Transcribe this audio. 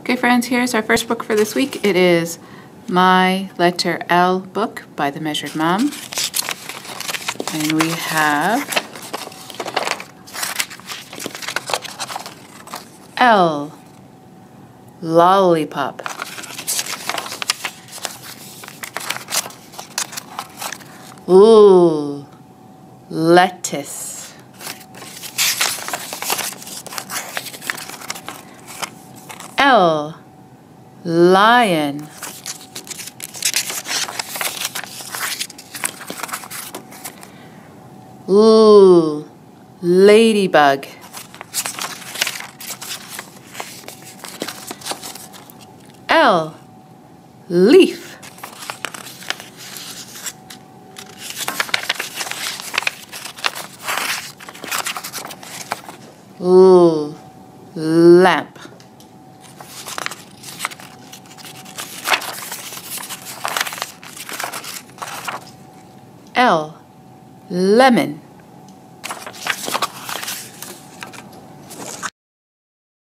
Okay friends, here's our first book for this week. It is My Letter L book by The Measured Mom. And we have L, lollipop. L, lettuce. L, lion. L, ladybug. L, leaf. L, lamp. L, lemon.